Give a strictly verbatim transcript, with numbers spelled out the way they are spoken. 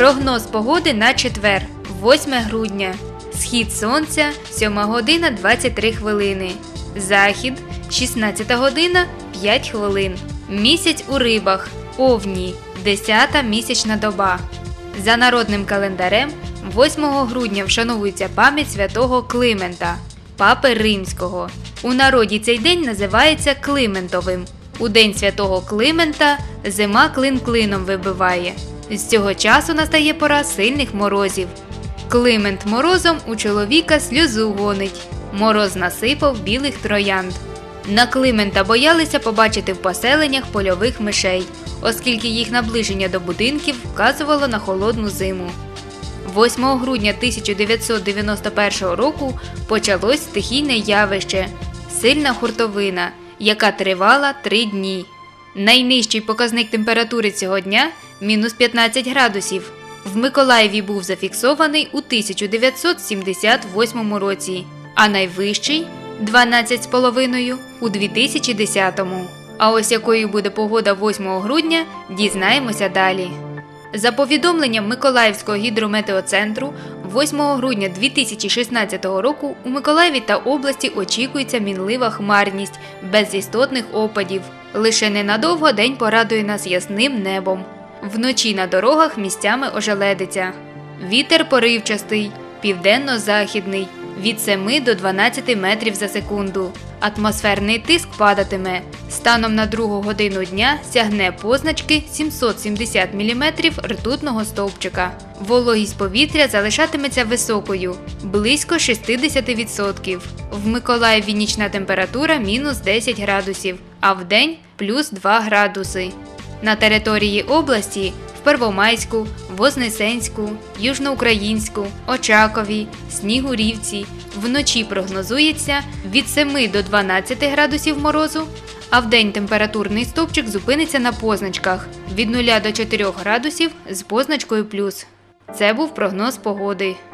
Прогноз погоди на четвер, восьме грудня. Схід сонця – сьома година двадцять три хвилини. Захід – шістнадцята година п'ять хвилин. Місяць у рибах, Овні, десята місячна доба. За народним календарем восьмого грудня вшановується пам'ять святого Климента, папи римського. У народі цей день називається Климентовим. У день святого Климента зима клин клином вибиває. З цього часу настає пора сильних морозів. Климент морозом у чоловіка сльозу гонить. Мороз насипав білих троянд. На Климента боялися побачити в поселеннях польових мишей, оскільки їх наближення до будинків вказувало на холодну зиму. восьмого грудня тисяча дев'ятсот дев'яносто першого року почалось стихійне явище – сильна хуртовина, яка тривала три дні. Найнижчий показник температури цього дня – мінус п'ятнадцять градусів. В Миколаєві був зафіксований у тисяча дев'ятсот сімдесят восьмому році, а найвищий – дванадцять цілих п'ять десятих – у дві тисячі десятому. А ось якою буде погода восьмого грудня – дізнаємося далі. За повідомленням Миколаївського гідрометеоцентру, восьмого грудня дві тисячі шістнадцятого року у Миколаєві та області очікується мінлива хмарність, без істотних опадів. Лише ненадовго день порадує нас ясним небом. Вночі на дорогах місцями ожеледиться. Вітер поривчастий, південно-західний, від семи до дванадцяти метрів за секунду. Атмосферний тиск падатиме. Станом на другу годину дня сягне позначки сімсот сімдесят міліметрів ртутного стовпчика. Вологість повітря залишатиметься високою – близько шістдесят відсотків. В Миколаєві нічна температура – мінус десять градусів, а вдень – плюс два градуси. На території області – в Первомайську, Вознесенську, Южноукраїнську, Очакові, Снігурівці вночі прогнозується від семи до дванадцяти градусів морозу, а вдень температурний стовпчик зупиниться на позначках від нуля до чотирьох градусів з позначкою плюс. Це був прогноз погоди.